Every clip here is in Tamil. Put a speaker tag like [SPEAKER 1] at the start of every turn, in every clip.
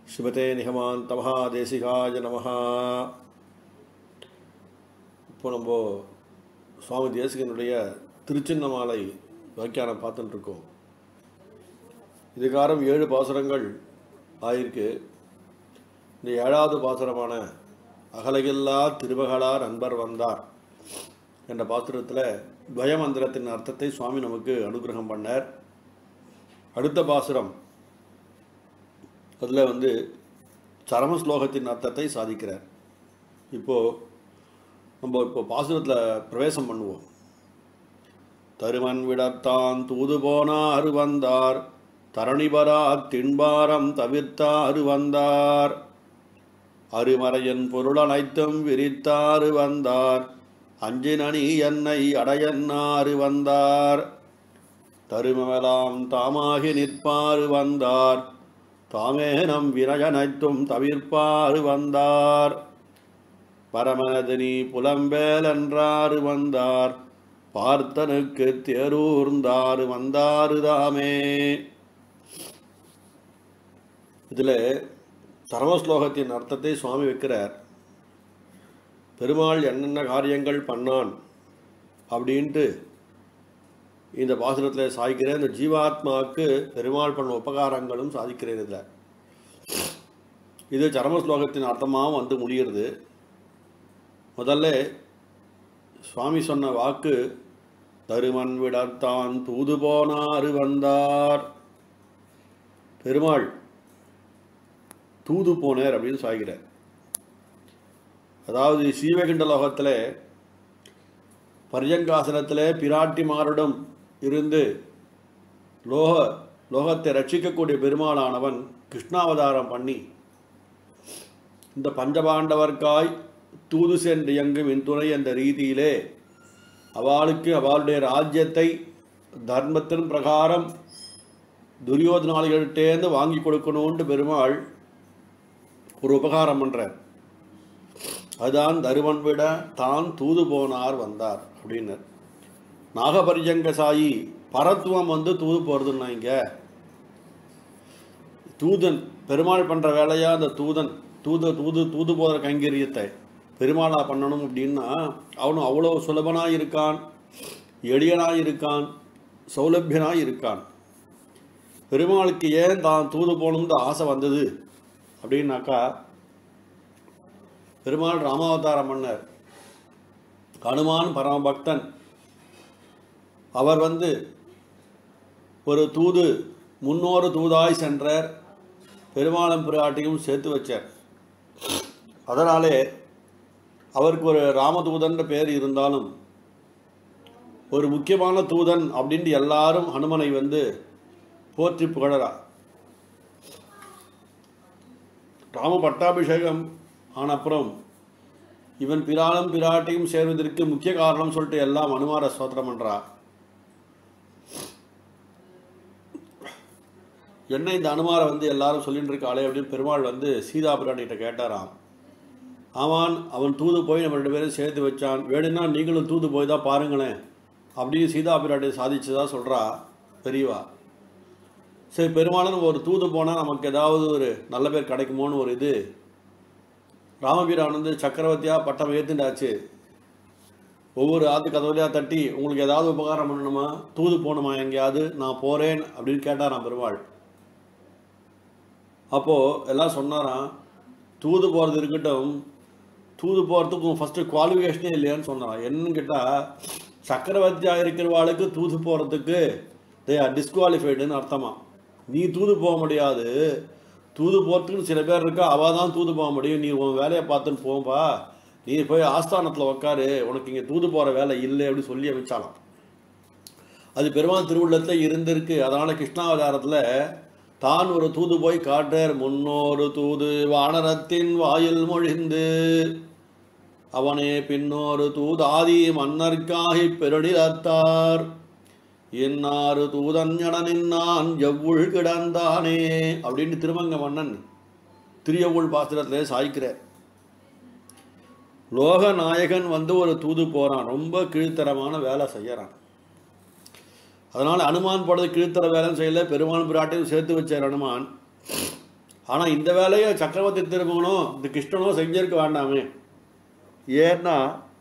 [SPEAKER 1] ஸ்ரீமதே நிகமாந்த மகாதேசிகாய நமஹ. இப்போ நம்ம சுவாமி தேசிகனுடைய திருச்சின்னமாலை வியாக்கியானம் பார்த்துட்டு இருக்கோம். இதுகாரம் 7 பாசுரங்கள் ஆயிருக்கு. இந்த 7வது பாசுரமான அகலகில்லா திருமகளார் அன்பர் வந்தார் என்ற பாசுரத்தில் துவயமந்திரத்தின் அர்த்தத்தை சுவாமி நமக்கு அனுகிரகம் பண்ணார். அடுத்த பாசுரம் அதில் சரம ஸ்லோகத்தின் அர்த்தத்தை சாதிக்கிறார். நம்ம பாசுரத்தில் பிரவேசம் பண்ணுவோம். தருமன் விடத்தான் தூது போனார் வந்தார், தரணிபரா திண்பாரம் தவிர்த்தாறு வந்தார், அருமறையன் பொருள் அனைத்தும் விரித்தாறு வந்தார், அஞ்சினணி என்னை அடையன்னாறு வந்தார், தருமமெல்லாம் தாமாகி நிற்பாறு வந்தார், தாமே நம் வினயனைத்தும் தவிர்ப்பாறு வந்தார், பரமனதினி புலம்பேல் என்றாறு வந்தார், பார்த்தனுக்கு தேரூர்ந்தாறு வந்தாறு தாமே. இதில் சரமஸ்லோகத்தின் அர்த்தத்தை சுவாமி வைக்கிறார். பெருமாள் என்னென்ன காரியங்கள் பண்ணான் அப்படின்ட்டு இந்த பாசுரத்தில் சாதிக்கிற இந்த ஜீவாத்மாவுக்கு பெருமாள் பண்ண உபகாரங்களும் சாதிக்கிறது. இதில் இது சரமஸ்லோகத்தின் அர்த்தமாகவும் முடிகிறது. முதல்ல சுவாமி சொன்ன வாக்கு தருமன் விடத்தான் தூது போனாறு வந்தார். பெருமாள் தூது போனார் அப்படின்னு சாய்கிறார். அதாவது ஸ்ரீவைகுண்ட லோகத்தில் பர்யங்காசனத்தில் பிராட்டிமாரிடம் இருந்து லோகத்தை ரட்சிக்கக்கூடிய பெருமாளானவன் கிருஷ்ணாவதாரம் பண்ணி இந்த பஞ்சபாண்டவர்க்காய் தூது சென்று இயங்கும் என் துணை என்ற ரீதியிலே அவளுக்கு அவளுடைய ராஜ்யத்தை தர்மத்தின் பிரகாரம் துரியோதனாளிகள்கிட்டேருந்து வாங்கி கொடுக்கணும்னு பெருமாள் ஒரு உபகாரம் பண்ணுறார். அதுதான் தருமன் விட தான் தூது போனார் வந்தார் அப்படின்னார். நாகபரிஜங்க சாயி பரத்துவம் தூது போகிறதுன்னா இங்கே தூதன் பெருமாள் பண்ணுற வேலையாக அந்த தூது போகிற கைங்கரியத்தை பெருமாளாக பண்ணணும் அப்படின்னா அவனும் அவ்வளோ சுலபனாக இருக்கான், எளியனாக இருக்கான், சௌலபியனாக இருக்கான். பெருமாளுக்கு ஏன் தான் தூது போகணும்னு ஆசை வந்தது அப்படின்னாக்கா, பெருமாள் ராமாவதாரம் பண்ணார். ஹனுமான் பரமபக்தன். அவர் ஒரு தூது முன்னோரு தூதாய் சென்றார், பெருமாளும் பிராட்டியும் சேர்த்து வச்சார். அதனாலே அவருக்கு ஒரு ராமதூதன் பேர் இருந்தாலும் ஒரு முக்கியமான தூதன் அப்படின்ட்டு எல்லாரும் ஹனுமனை போற்றி புகழறா. ராம பட்டாபிஷேகம் ஆன அப்புறம் இவன் பிராலும் பிராட்டியும் சேர்வதற்கு முக்கிய காரணம் சொல்லிட்டு எல்லாம் அனுமார ஸ்தோத்திரம் பண்றா. என்ன இந்த அனுமாரை எல்லாரும் சொல்லிட்டு இருக்காளே அப்படின்னு பெருமாள் சீதா பிராட்டிகிட்ட கேட்டாராம். ஆமான், அவன் தூது போய் நம்ம 2 பேரும் சேர்த்து வச்சான், வேணும்னா நீங்களும் தூது போய் தான் பாருங்களேன் அப்படின்னு சீதா பிராட்டி சாதிச்சதா சொல்றா பெரியவா. சரி, பெருமாளும் ஒரு தூது போனால் நமக்கு ஏதாவது ஒரு நல்ல பேர் கிடைக்குமோன்னு ஒரு இது. ராமபிரான் சக்கரவர்த்தியாக பட்டம் ஏற்றுண்டாச்சு. ஒவ்வொரு ஆத்து கதவுலையாக தட்டி உங்களுக்கு ஏதாவது உபகாரம் பண்ணணுமா, தூது போகணுமா, எங்கேயாவது நான் போகிறேன் அப்படின்னு கேட்டாராம் பெருமாள். அப்போது எல்லாம் சொன்னாராம், தூது போகிறது இருக்கட்டும், தூது போகிறதுக்கும் ஃபஸ்ட்டு குவாலிஃபிகேஷனே இல்லையான்னு சொன்னாராம். என்னன்னு கேட்டால், சக்கரவர்த்தியாக இருக்கிறவாளுக்கு தூது போகிறதுக்கு தே ஆர் டிஸ்குவாலிஃபைடுன்னு அர்த்தமா. நீ தூது போக முடியாது, தூது போகிறதுக்குன்னு சில பேர் இருக்கா, அவள் தான் தூது போக முடியும், நீ உன் வேலையை பார்த்துன்னு போப்பா, நீ போய் ஆஸ்தானத்தில் உட்காரு, உனக்கு இங்கே தூது போகிற வேலை இல்லை அப்படின்னு சொல்லி அமைச்சாலாம். அது பெருமாள் திருவுள்ளத்தில் இருந்திருக்கு. அதனால் கிருஷ்ணாவதாரத்தில் தான் ஒரு தூது போய் காட்டார். முன்னோரு தூது வானரத்தின் வாயில் மொழிந்து அவனே பின்னோரு தூதாதி மன்னர்க்காகி பெருநிலத்தார், என்னாறு தூதன் நின்னான் எவ்வுள் கிடந்தானே அப்படின்னு திருமங்க மன்னன் திரியவுள் பாத்திரத்திலே சாய்க்கிறார். லோகநாயகன் ஒரு தூது போகிறான், ரொம்ப கீழ்த்தரமான வேலை செய்யறான். அதனால் அனுமான் போடுறது கீழ்த்தர வேலைன்னு செய்யல, பெருமான் பிராட்டையும் சேர்த்து வச்சார் அனுமான். ஆனால் இந்த வேலையை சக்கரவர்த்தி திருமகனும் இந்த கிருஷ்ணனும் செஞ்சிருக்க வேண்டாமே. ஏன்னா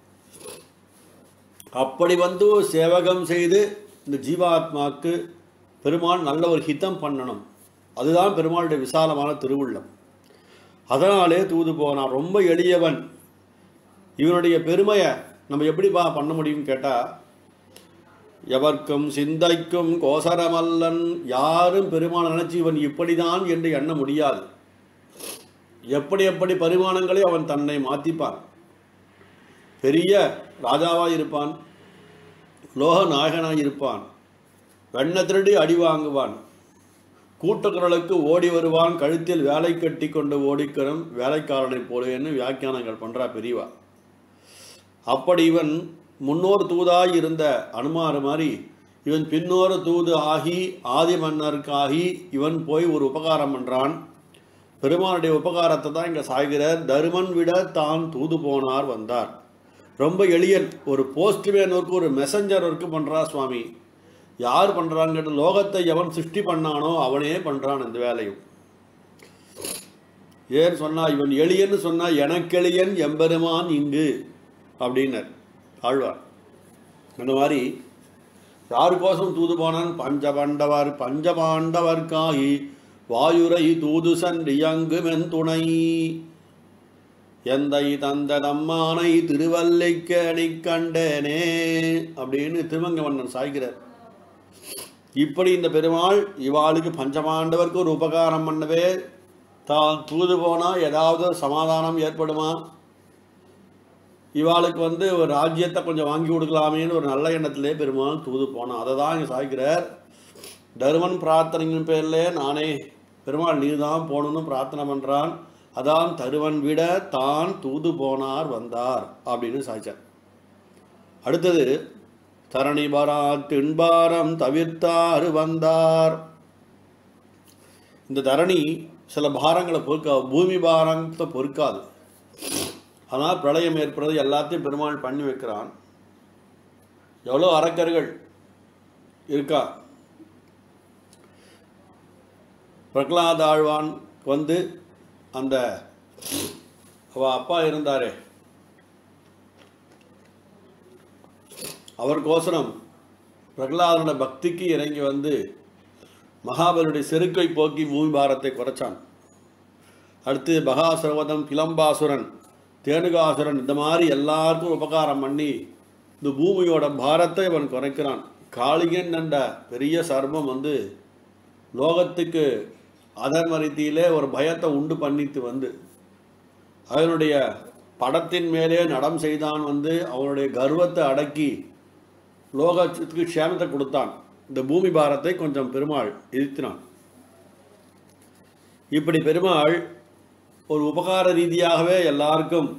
[SPEAKER 1] அப்படி வந்து சேவகம் செய்து இந்த ஜீவாத்மாவுக்கு பெருமாள் நல்ல ஒரு ஹிதம் பண்ணணும். அதுதான் பெருமாளுடைய விசாலமான திருவுள்ளம். அதனாலே தூது போனான். ரொம்ப எளியவன். இவனுடைய பெருமையை நம்ம எப்படிப்பா பண்ண முடியும்னு கேட்டால், எவர்க்கும் சிந்தைக்கும் கோசரமல்லன், யாரும் பெருமாள் நினைச்சு இவன் இப்படிதான் என்று எண்ண முடியாது. எப்படி எப்படி பரிமாணங்களை அவன் தன்னை மாற்றிப்பான். பெரிய ராஜாவாக இருப்பான், லோக நாயகனாக இருப்பான், வெண்ண திருடி அடி வாங்குவான், கூட்டுக்குரலுக்கு ஓடி வருவான், கழுத்தில் வேலை கட்டி கொண்டு ஓடிக்கிறோம் வேலைக்காரனை போலேன்னு வியாக்கியானங்கள் பண்ணுறா பெரியவா. அப்படி இவன் முன்னோர் தூதாய் இருந்த அனுமார் மாதிரி இவன் பின்னோரு தூது ஆகி ஆதி மன்னருக்காகி இவன் போய் ஒரு உபகாரம் பண்ணுறான். பெருமானுடைய உபகாரத்தை தான் இங்கே சாய்கிறார். தருமன் விட தான் தூது போனார் வந்தார். ரொம்ப எளியன். ஒரு போஸ்ட்மேன் ஒர்க்கு, ஒரு மெசஞ்சர் ஒர்க்கு பண்ணுறா சுவாமி. யார் பண்ணுறான்னு கேட்டு, லோகத்தை எவன் சிருஷ்டி பண்ணானோ அவனே பண்ணுறான் இந்த வேலையும். ஏன்னு சொன்னால், இவன் எளியன்னு சொன்னால் எனக்கெளியன் எம்பெருமான் இங்கு அப்படின்னர் ஆழ்வார். அந்த மாதிரி யாருக்கோசம் தூது போனான்? பஞ்சபாண்டவர்காகி வாயுரை தூது சன்றியங்குமென் துணை எந்தை தந்த தம்மானை திருவல்லைக்கணி கண்டனே அப்படின்னு திருமங்கவண்ணன் சாய்கிறார். இப்படி இந்த பெருமாள் இவாளுக்கு பஞ்சபாண்டவருக்கு ஒரு உபகாரம் பண்ணவே தான் தூது போனால் ஏதாவது சமாதானம் ஏற்படுமா, இவாளுக்கு வந்து ஒரு ராஜ்யத்தை கொஞ்சம் வாங்கி கொடுக்கலாமேன்னு ஒரு நல்ல எண்ணத்திலே பெருமாள் தூது போனான். அதை தான் இங்கே சாய்க்கிறார். தருமன் பிரார்த்தனையின் பேரில் நானே பெருமாள் நீ தான் போகணுன்னு பிரார்த்தனை பண்ணுறான். அதான் தருவன் விட தான் தூது போனார் வந்தார் அப்படின்னு சாய்ச்சார். அடுத்தது தரணி பரா திண்பாரம் தவிர்த்தார் வந்தார். இந்த தரணி சில பாரங்களை பொறுக்காது, பூமி பாரத்தை பொறுக்காது. ஆனால் பிரளயம் ஏற்படுறது எல்லாத்தையும் பெருமாள் பண்ணி வைக்கிறான். எவ்வளோ அரக்கர்கள் இருக்கா. பிரகலாத ஆழ்வான் வந்து அந்த அவ அப்பா இருந்தாரே அவருக்கோசரம் பிரகலாதனோட பக்திக்கு இறங்கி வந்து மகாபலியுடைய செருக்கை போக்கி பூமி பாரத்தை குறைச்சான். அடுத்து பகாசுரவதம், கிளம்பாசுரன், தேனுகாசுரன், இந்த மாதிரி எல்லாருக்கும் உபகாரம் பண்ணி இந்த பூமியோட பாரத்தை அவன் குறைக்கிறான். காளிகன் என்ற பெரிய சர்மம் வந்து லோகத்துக்கு அதர்மரீதியிலே ஒரு பயத்தை உண்டு பண்ணிட்டு வந்து அதனுடைய படத்தின் மேலே நடம் செய்தான். வந்து அவனுடைய கர்வத்தை அடக்கி லோகத்துக்கு க்ஷேமத்தை கொடுத்தான். இந்த பூமி பாரத்தை கொஞ்சம் பெருமாள் இருத்தினான். இப்படி பெருமாள் ஒரு உபகார ரீதியாகவே எல்லாருக்கும்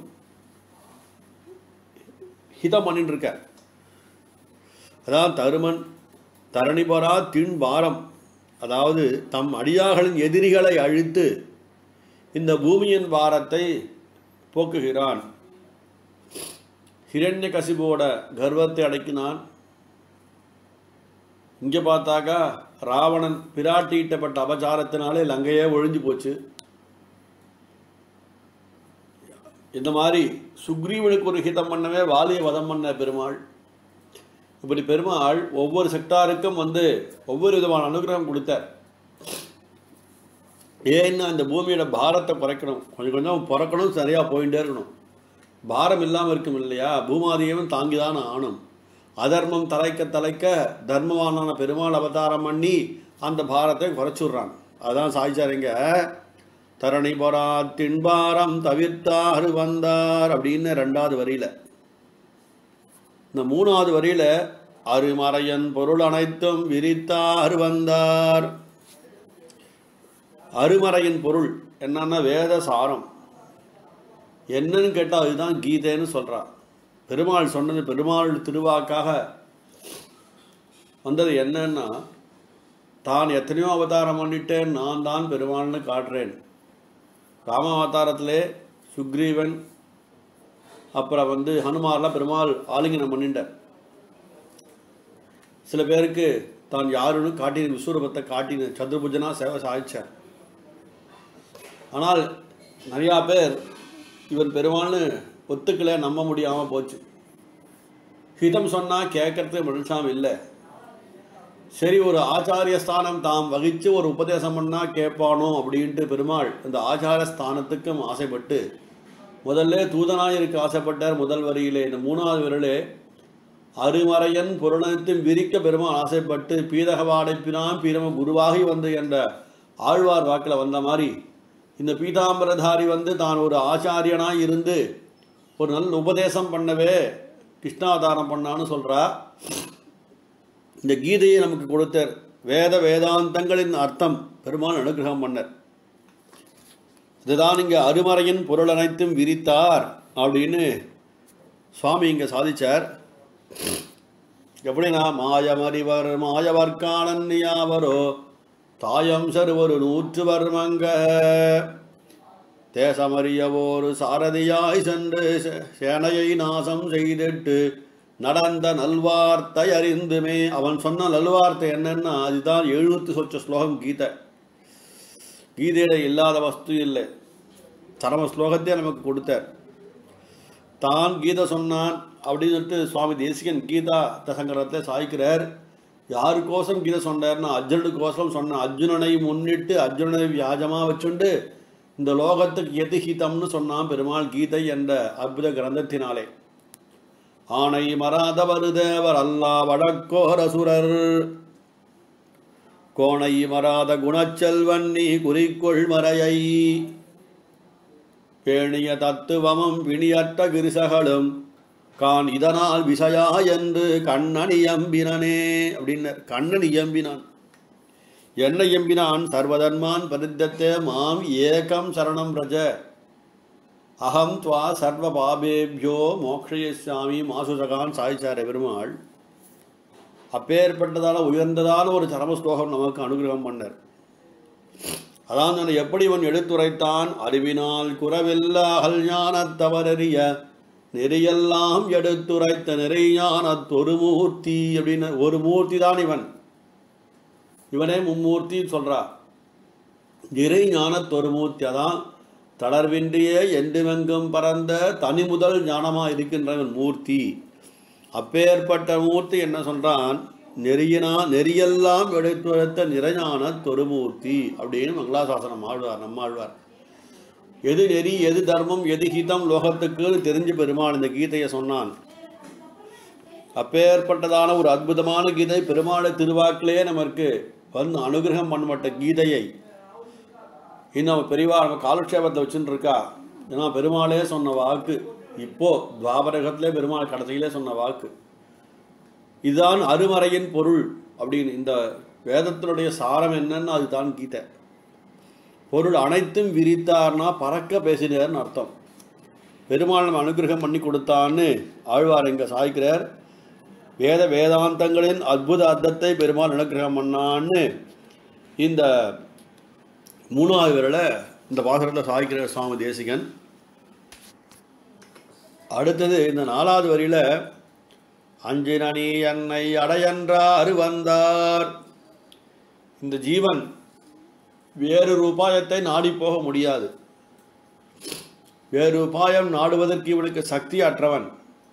[SPEAKER 1] ஹிதம் பண்ணிட்டு இருக்க. அதான் தருமன் தரணிபரா தின் பாரம், அதாவது தம் அடியார்களின் எதிரிகளை அழித்து இந்த பூமியின் பாரத்தை போக்குகிறான். ஹிரண்யகசிபோட கர்வத்தை அடக்கினான். இங்கே பார்த்தாக்கா ராவணன் பிராட்டியிட்டப்பட்ட அபச்சாரத்தினாலே லங்கையே ஒழிஞ்சு போச்சு. இந்த மாதிரி சுக்ரீவனுக்கு ஒரு ஹிதம் பண்ணவே வாலியை வதம் பண்ண பெருமாள். இப்படி பெருமாள் ஒவ்வொரு செக்டாருக்கும் வந்து ஒவ்வொரு விதமான அனுகிரகம் கொடுத்தார். ஏன்னா இந்த பூமியோட பாரத்தை குறைக்கணும், கொஞ்சம் கொஞ்சம் பிறக்கணும், சரியாக போயிட்டே இருக்கணும். பாரம் இல்லாமல் இருக்கும் இல்லையா, பூமாதியவன் தாங்கிதான் ஆணும். அதர்மம் தலைக்க தலைக்க தர்மவானான பெருமாள் அவதாரம் பண்ணி அந்த பாரத்தை குறைச்சுடுறான். அதான் சாய்ச்சாரிங்க தரணி பொறா திண்பாரம் தவிர்த்தார் வந்தார் அப்படின்னு 2வது வரியில. இந்த 3வது வரியில அருமறையன் பொருள் அனைத்தும் விரித்தார் வந்தார். அருமறையின் பொருள் என்னன்னா வேத சாரம் என்னன்னு கேட்டால் அதுதான் கீதைன்னு சொல்றா. பெருமாள் சொன்னது, பெருமாள் திருவாக்காக வந்தது என்னன்னா, தான் எத்தனையோ அவதாரம் பண்ணிட்டேன், நான் தான் பெருமாள்னு காட்டுறேன். ராம அவதாரத்திலே சுக்ரீவன் அப்புறம் வந்து ஹனுமார்லாம் பெருமாள் ஆலிங்கனம் பண்ணிட்டார். சில பேருக்கு தான் யாருன்னு காட்டின விஸ்வரூபத்தை காட்டின சதுர்புஜனா சேவை சாதிச்சார். ஆனால் நிறையா பேர் இவன் பெருமாள்னு ஒத்துக்கலை, நம்ப முடியாமல் போச்சு. ஹிதம் சொன்னால் கேட்கறது மனுஷாம் இல்லை. சரி, ஒரு ஆச்சாரிய ஸ்தானம் தாம் வகித்து ஒரு உபதேசம் பண்ணால் கேட்பானோ அப்படின்ட்டு பெருமாள் இந்த ஆச்சார ஸ்தானத்துக்கும் ஆசைப்பட்டு முதல்ல தூதனாயிருக்கு ஆசைப்பட்டார். முதல் வரியிலே இந்த 3வது வரியிலே அருமறையன் புரணத்தும் விரிக்க பெருமாள் ஆசைப்பட்டு பீதகவாடைப்பினான் பீரம குருவாகி வந்து என்ற ஆழ்வார் வாக்கில் வந்த மாதிரி இந்த பீதாம்பரதாரி வந்து தான் ஒரு ஆச்சாரியனாக இருந்து ஒரு நல்ல உபதேசம் பண்ணவே கிருஷ்ணாவதாரம் பண்ணான்னு சொல்கிறா. இந்த கீதையை நமக்கு கொடுத்தார். வேதாந்தங்களின் அர்த்தம் பெருமாள் அனுகிரகம் பண்ணார். இதுதான் இங்கே அருமறையின் பொருள் அனைத்தும் விரித்தார் அப்படின்னு சுவாமி இங்கே சாதிச்சார். எப்படின்னா மாயவர்கானன் யாவரோ தாயம் சருவரு 100 வர்மங்க தேசமறியவோரு சாரதியாய் சென்று சேனையை நாசம் செய்திட்டு நடந்த நல்வார்த்தை அறிந்துமே. அவன் சொன்ன நல்வார்த்தை என்னன்னா அதுதான் 70 சொச்ச ஸ்லோகம் கீதை. கீதையில இல்லாத வஸ்து இல்லை. சரம ஸ்லோகத்தையே நமக்கு கொடுத்தார். தான் கீதை சொன்னான் அப்படின்னு சொல்லிட்டு சுவாமி தேசிகன் கீதா தசங்கரத்தை சாய்க்கிறார். யாருக்கோசம் கீதை சொன்னார்னா அர்ஜுனுக்கோசம் சொன்ன. அர்ஜுனனை முன்னிட்டு அர்ஜுனனை வியாஜமாக வச்சுண்டு இந்த லோகத்துக்கு எது ஹிதம்னு சொன்னான் பெருமாள் கீதை என்ற அற்புத கிரந்தத்தினாலே. ஆனை மராதவர் தேவர் அல்லா வடக்கோரசுரர் கோணை மராத குணச்செல்வன் நீ குறிக்கொள் மறையை பேணிய தத்துவமும் பிணியற்ற கிரிசகளும் கான் இதனால் விஷயா என்று கண்ணன் இயம்பினனே அப்படின்னர். கண்ணன் இயம்பினான். என்ன இயம்பினான்? சர்வதன்மான் பரித்தத்தே மாம் ஏகம் சரணம் ரஜ அகம் துவா சர்வ பாபேபியோ மோக்ஷயசாமி மாசுசகான் சாய்ச்சார பெருமாள். அப்பேற்பட்டதான உயர்ந்ததான ஒரு சரம ஸ்லோகம் நமக்கு அனுகிரகம் பண்ணார். அதான் நான் எப்படி இவன் எடுத்துரைத்தான்? அறிவினால் குறவில்லாஹல் ஞானத்தவரறிய நெறியெல்லாம் எடுத்துரைத்த நிறைஞானத்தொரு மூர்த்தி அப்படின்னு. ஒரு மூர்த்தி தான் இவன். இவனே மும்மூர்த்தின்னு சொல்றா. நிறை ஞானத்தொரு மூர்த்தி. அதான் தளர்வின்றியே என்றுமெங்கும் பறந்த தனி முதல் ஞானமாக இருக்கின்றவன் மூர்த்தி. அப்பேற்பட்ட மூர்த்தி என்ன சொல்றான்? நெறியெல்லாம் எடுத்துரைத்த நிறைஞான தொருமூர்த்தி அப்படின்னு மங்களாசாசனம் ஆழ்வார் நம்மாழ்வார். எது நெறி, எது தர்மம், எது ஹிதம் லோகத்துக்கு தெரிஞ்சு பெருமாள் இந்த கீதையை சொன்னான். அப்பேற்பட்டதான ஒரு அற்புதமான கீதை பெருமாளை திருவாக்கிலே நமக்கு வந்து அனுகிரகம் பண்ணப்பட்ட கீதையை இன்னும் பெரியவா நம்ம காலக்ஷேபத்தை வச்சுட்டு இருக்கா. ஏன்னா பெருமாளே சொன்ன வாக்கு. இப்போ துவாபரகத்திலே பெருமாள் கடைசியிலே சொன்ன வாக்கு இதுதான் அருமறையின் பொருள் அப்படின்னு. இந்த வேதத்தினுடைய சாரம் என்னன்னு அதுதான் கீதை. பொருள் அனைத்தும் விரித்தார்னா பறக்க பேசினார்னு அர்த்தம். பெருமாள் நம்ம அனுகிரகம் பண்ணி கொடுத்தான்னு ஆழ்வார் இங்கே சாய்க்கிறார். வேதாந்தங்களின் அற்புத அர்த்தத்தை பெருமாள் அனுகிரகம் பண்ணான்னு இந்த 3வது வரியில் இந்த பாசுரத்தை சாய்க்கிறார் சுவாமி தேசிகன். அடுத்தது இந்த 4வது வரியில் அஞ்சினி என்னை அடையன்றார் வந்தார். இந்த ஜீவன் வேறு உபாயத்தை நாடி போக முடியாது. வேறு உபாயம் நாடுவதற்கு இவனுக்கு சக்தி அற்றவன்.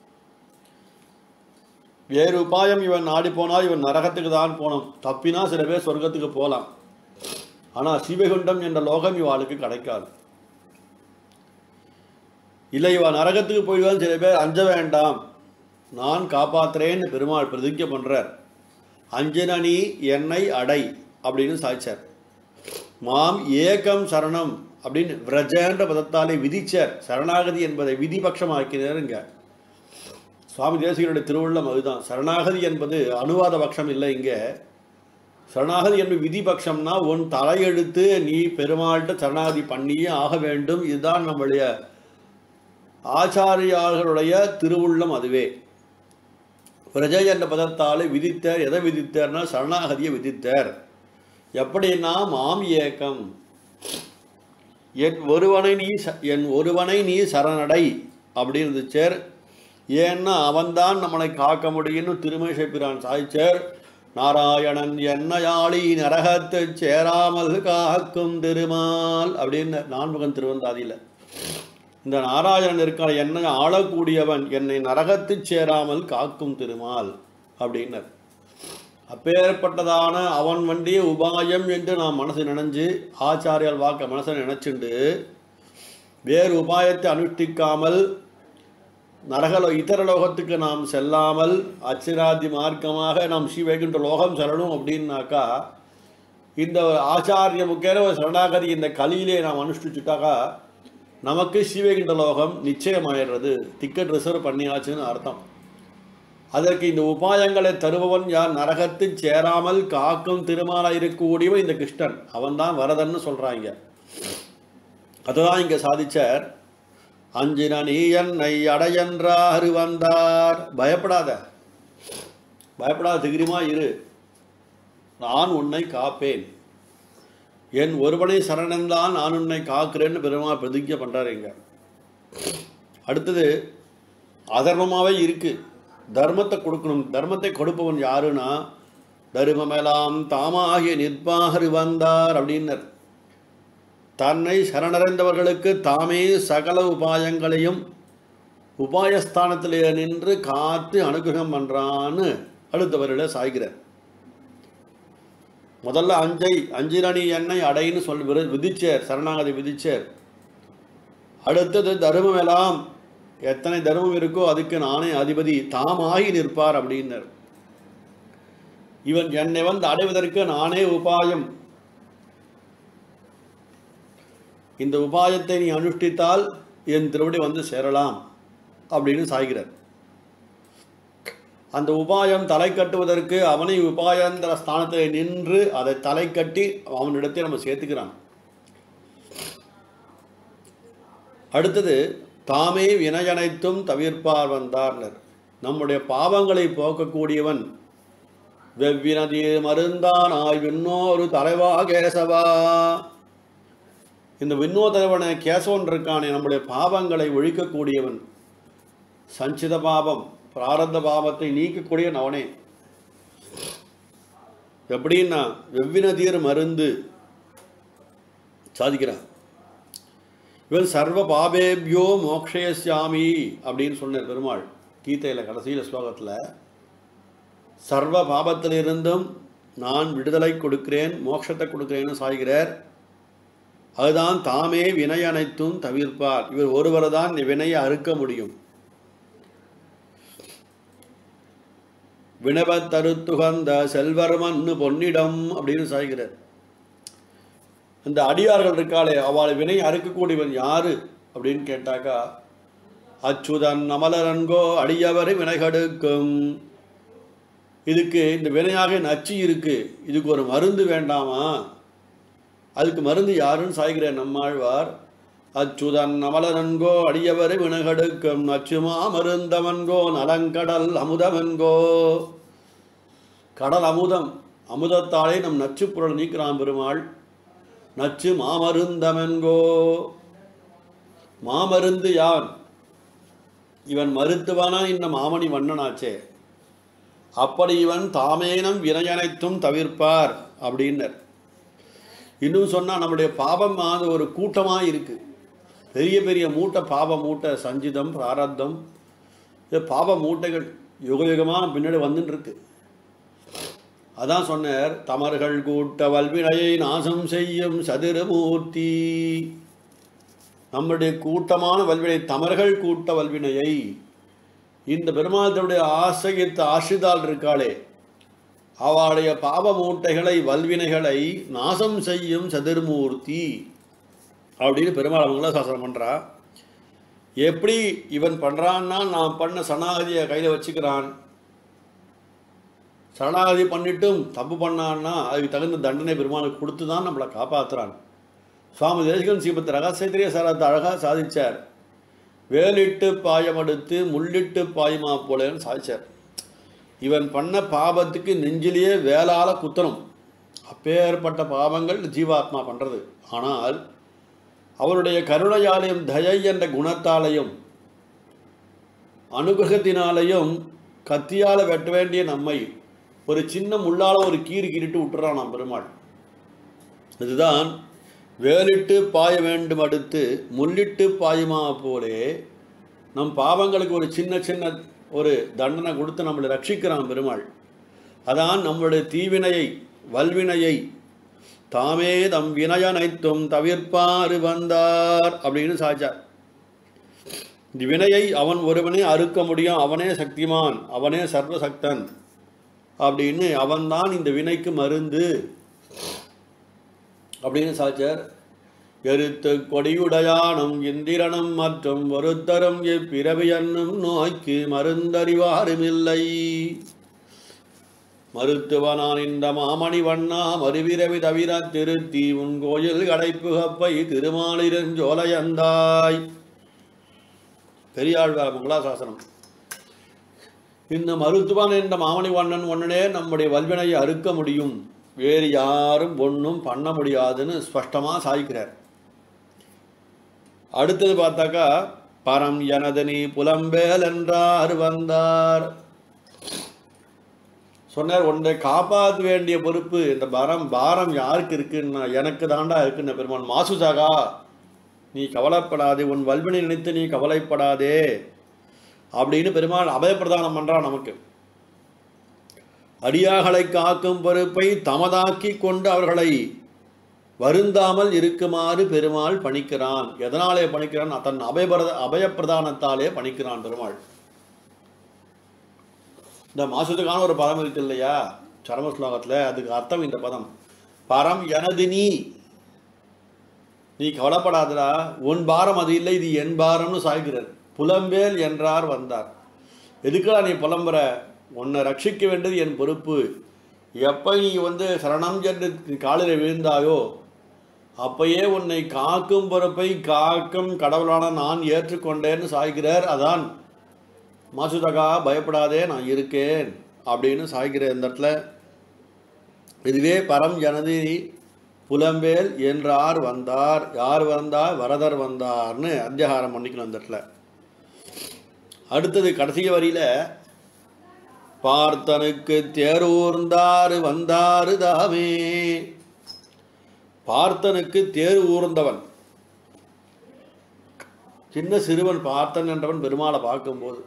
[SPEAKER 1] வேறு உபாயம் இவன் நாடி போனால் இவன் நரகத்துக்கு தான் போனோம். தப்பினா சில பேர் சொர்க்கத்துக்கு போகலாம். ஆனால் சிவகுண்டம் என்ற லோகம் இவாளுக்கு கிடைக்காது. இல்லை இவன் நரகத்துக்கு போயிடுவான். சில பேர் அஞ்ச வேண்டாம், நான் காப்பாற்றுறேன்னு பெருமாள் பிரதிஜை பண்ணுறார். அஞ்சனி என்னை அடை அப்படின்னு சாய்ச்சார். மாம் ஏகம் சரணம் அப்படின்னு விரஜன்ற பதத்தாலே விதிச்சார். சரணாகதி என்பதை விதிபட்சமாக்கினாருங்க சுவாமி தேசிகனுடைய திருவுள்ளம். அதுதான் சரணாகதி என்பது அனுவாத பட்சம் இல்லை. இங்கே சரணாகதி என்பது விதிபட்சம்னா உன் தலையெடுத்து நீ பெருமாள்கிட்ட சரணாகதி பண்ணியே ஆக வேண்டும். இதுதான் நம்முடைய ஆச்சாரியார்களுடைய திருவுள்ளம். அதுவே பிரஜை என்ற பதத்தாலே விதித்தார். எதை விதித்தார்னா சரணாகதியை விதித்தார். எப்படின்னா மாம் ஏக்கம், என் ஒருவனை நீ சரணடை அப்படி இருந்துச்சார். ஏன்னா அவன்தான் நம்மளை காக்க முடியும்னு திருமேஷ பிரான் சாய்ச்சார். நாராயணன் என்னையாளி நரகத்து சேராமல் காக்கும் திருமால் அப்படின்னு நான்முகன் திருவந்தாதியில் இந்த நாராயணன் இருக்கிற என்னை ஆளக்கூடியவன் என்னை நரகத்து சேராமல் காக்கும் திருமால் அப்படின்னர். அப்பேற்பட்டதான அவன் வண்டிய உபாயம் என்று நாம் மனசு நினைஞ்சு ஆச்சாரியால் வாக்க மனசை நினைச்சுண்டு வேறு உபாயத்தை அனுஷ்டிக்காமல் இதர லோகத்துக்கு நாம் செல்லாமல் அச்சிராதி மார்க்கமாக நாம் ஸ்ரீவைகுண்ட லோகம் செல்லணும் அப்படின்னாக்கா இந்த ஆச்சாரிய முக்கிய ஒரு சரணாகதி இந்த கலியிலே நாம் அனுஷ்டிச்சுட்டாக்கா நமக்கு ஸ்ரீவைகுண்ட லோகம் நிச்சயமாயிடுறது, டிக்கெட் ரிசர்வ் பண்ணியாச்சுன்னு அர்த்தம். அதற்கு இந்த உபாயங்களை தருபவன் யார்? நரகத்து சேராமல் காக்கும் திருமாலாக இருக்கக்கூடியவன் இந்த கிருஷ்ணன், அவன்தான் வரதன்னு சொல்கிறாங்க. அதுதான் இங்கே சாதிச்சார். அஞ்சின நீ என்னை அடையன்றாரு வந்தார். பயப்படாத தைரியமா இரு, நான் உன்னை காப்பேன், என் ஒருவனை சரணந்தான் நான் உன்னை காக்கிறேன்னு பெருமாள் பிரதிஜை பண்ணுறாரு. இங்க அடுத்தது அதர்மமாகவே இருக்கு, தர்மத்தை கொடுக்கணும். தர்மத்தை கொடுப்பவன் யாருன்னா தர்மமெல்லாம் தாமாகிய நிற்பாரு வந்தார் அப்படின்னர். தன்னை சரணடைந்தவர்களுக்கு தாமே சகல உபாயங்களையும் உபாயஸ்தானத்திலே நின்று காத்து அனுகிரகம் பண்றான்னு அடுத்தவர்களை சாய்கிறார். முதல்ல அஞ்சிரணி எண்ணெய் அடைன்னு விதிச்சார், சரணாகதி விதிச்சார். அடுத்தது தர்மம் எல்லாம் எத்தனை தர்மம் இருக்கோ அதுக்கு நானே அதிபதி, தாமாகி நிற்பார் அப்படின்னர். இவன் என்னை வந்து அடைவதற்கு நானே உபாயம், இந்த உபாயத்தை நீ அனுஷ்டித்தால் என் திருவடி வந்து சேரலாம் அப்படின்னு சாய்கிறார். அந்த உபாயம் தலை கட்டுவதற்கு அவனை உபாயந்திர ஸ்தானத்தில் நின்று அதை தலை கட்டி அவனிடத்தை நம்ம சேர்த்துக்கிறான். அடுத்தது தாமே வினையனைத்தும் தவிர்ப்பார் வந்தார்னர். நம்முடைய பாவங்களை போக்கக்கூடியவன் வெவ்வினதி மருந்தானாய் விண்ணோரு தலைவா கேசவா. இந்த விண்ணோ தலைவனை கேசவன் இருக்கானே நம்முடைய பாவங்களை ஒழிக்கக்கூடியவன், சஞ்சித பாவம் பிராரத்த பாவத்தை நீக்கக்கூடியவன் அவனே. எப்படின்னா வெவ்வினதீர் மருந்து சாதிக்கிறான். இவன் சர்வ பாபேபியோ மோக்ஷயசாமி அப்படின்னு சொன்னார் பெருமாள் கீதையில் கடைசியில் ஸ்லோகத்தில். சர்வ பாபத்திலிருந்தும் நான் விடுதலை கொடுக்கிறேன், மோட்சத்தை கொடுக்கிறேன்னு சாய்கிறார். அதுதான் தாமே வினை அனைத்தும் தவிர்ப்பார். இவர் ஒருவர் தான் வினையை அறுக்க முடியும். வினவத்தருத்துகந்த செல்வர்மன்னு பொன்னிடம் அப்படின்னு சாய்கிறார். இந்த அடியார்கள் இருக்காளே அவளை வினை அறுக்கக்கூடியவன் யாரு அப்படின்னு கேட்டாக்கா அச்சுதன் அமலரன்கோ அடியவரை வினைகடுக்கும். இதுக்கு இந்த வினையாக நச்சு இருக்கு, இதுக்கு ஒரு மருந்து வேண்டாமா? அதுக்கு மருந்து யாருன்னு சாய்கிறார் நம்மாழ்வார். அச்சுதன் அமலரன்கோ அடியவரை வினகடுக்கும் நச்சுமா மருந்தவன்கோ நலங்கடல் அமுதவன்கோ. கடல் அமுதம், அமுதத்தாலே நம் நச்சு பொருள் நீக்கிறான் பெருமாள். நச்சு மாமருந்தவன்கோ. மாமருந்து யார்? இவன் மருத்துவனா இந்த மாமணி வண்ணனாச்சே. அப்படி இவன் தாமேனம் வினையனைத்தும் தவிர்ப்பார் அப்படின்னர். இன்னும் சொன்னால் நம்முடைய பாவம் ஒரு கூட்டமாக இருக்குது, பெரிய பெரிய மூட்டை, பாவ மூட்டை, சஞ்சிதம் பிராரத்தம், இது பாவ மூட்டைகள் யுகயுகமாக பின்னாடி வந்துட்டு இருக்கு. அதான் சொன்னார், தமர்கள் கூட்ட வல்வினையை நாசம் செய்யும் சதுரமூர்த்தி. நம்முடைய கூட்டமான வல்வினை, தமர்கள் கூட்ட வல்வினையை, இந்த பெருமாளுடைய ஆசையத்து ஆசிரிதால் இருக்காளே அவளுடைய பாவ மூட்டைகளை வல்வினைகளை நாசம் செய்யும் சதுர்மூர்த்தி அப்படின்னு பெருமாள் அவங்கள சாசனம் பண்ணுறா. எப்படி இவன் பண்ணுறான்னா, நான் பண்ண சரணாகதியை கையில் வச்சுக்கிறான். சரணாகதி பண்ணிட்டும் தப்பு பண்ணான்னா அதுக்கு தகுந்த தண்டனை பெருமாளுக்கு கொடுத்து தான் நம்மளை காப்பாற்றுறான். சுவாமி தேசிகன் ஸ்ரீமத் ரகசியத்திரிய சாரத்தை அழகாக சாதிச்சார். வேலிட்டு பாயமடுத்து முள்ளிட்டு பாயுமா போலேன்னு சாதிச்சார். இவன் பண்ண பாவத்துக்கு நெஞ்சிலேயே வேளால குத்தணும். அப்பேற்பட்ட பாவங்கள் ஜீவாத்மா பண்ணுறது. ஆனால் அவருடைய கருணையாலையும் தயை என்ற குணத்தாலையும் அனுகிரகத்தினாலையும் கத்தியால் வெட்ட வேண்டிய நம்மை ஒரு சின்ன முள்ளால் ஒரு கீறிட்டு விட்டுறான் நாம் பெருமாள். இதுதான் வேலிட்டு பாய வேண்டும் அடுத்து முள்ளிட்டு பாயுமா போலே நம் பாவங்களுக்கு ஒரு சின்ன ஒரு தண்டனை கொடுத்து நம்மளை ரட்சிக்கிறான் பெருமாள். அதான் நம்மளுடைய தீவினையை வல்வினையை தாமே தம் வினயனைத்தும் தவிர்ப்பாறு வந்தார் அப்படின்னு சாச்சார். இந்த வினையை அவன் ஒருவனே அறுக்க முடியும், அவனே சக்திமான், அவனே சர்வசக்தன் அப்படின்னு அவன்தான் இந்த வினைக்கு மருந்து அப்படின்னு சாச்சார். எருத்து கொடியுடையானும் இந்திரனும் மற்றும் ஒருத்தரும் எப்பிறவியன்னும் நோய்க்கு மருந்தறிவாருமில்லை. மருத்துவனான் இந்த மாமணி வண்ணா மறுவிரவி தவிர திருத்தி உன் கோயில் கடைப்புகப்பை திருமாலிரஞ்சோலையந்தாய். பெரியாழ்வார் மங்களாசாசனம். இந்த மருத்துவன் என்ற மாமணி வண்ணன் ஒன்னனே நம்முடைய வல்வினையை அறுக்க முடியும், வேறு யாரும் ஒன்றும் பண்ண முடியாதுன்னு ஸ்பஷ்டமாக சாய்க்கிறார். அடுத்தது பார்த்தாக்கா பரம் எனது நீ புலம்பேல் என்றார் வந்தார் சொன்னார். ஒன்றை காப்பாற்ற வேண்டிய பொறுப்பு இந்த பாரம் யாருக்கு இருக்குன்னா எனக்கு தாண்டா இருக்குன்னு பெருமான். மாசுசாகா நீ கவலைப்படாதே, உன் வல்வினை நினைத்து நீ கவலைப்படாதே அப்படின்னு பெருமாள் அபயப்பிரதானம் பண்றான் நமக்கு. அடியார்களை காக்கும் பொறுப்பை தமதாக்கி கொண்டு அவர்களை வருந்தாமல் இருக்குமாறு பெருமாள் பணிக்கிறான். எதனாலே பணிக்கிறான்? தன் அபயப்பிரதானத்தாலே பணிக்கிறான் பெருமாள். இந்த மாசத்துக்கான ஒரு பதம் இருக்கு இல்லையா சரம ஸ்லோகத்தில், அதுக்கு அர்த்தம் இந்த பதம். பரம் எனது நீ கவலைப்படாதடா, உன் பாரம் அது இல்லை, இது என் பாரம்னு சாய்கிறார். புலம்பேல் என்றார் வந்தார். எதுக்குடா நீ புலம்புற? உன்னை ரட்சிக்க வேண்டியது என் பொறுப்பு. எப்போ நீ சரணம் என்று காலில் விழுந்தாயோ அப்பயே உன்னை காக்கும் பொறுப்பை காக்கும் கடவுளான நான் ஏற்றுக்கொண்டேன்னு சாய்கிறார். அதான் மாசுதகா பயப்படாதே நான் இருக்கேன் அப்படின்னு சாய்கிறேன் இந்த இடத்துல. இதுவே பரம் ஜனதி புலம்பேல் என்றார் வந்தார். யார் வந்தார்? வரதர் வந்தார்னு அத்தியாகாரம் பண்ணிக்கணும் இந்த இடத்துல. அடுத்தது கடைசி வரியில பார்த்தனுக்கு தேரூர்ந்தாரு வந்தாரு தாமே. பார்த்தனுக்கு தேர் ஊர்ந்தவன் சின்ன சிறுவன் பார்த்தன் என்றவன் பெருமாளை பார்க்கும்போது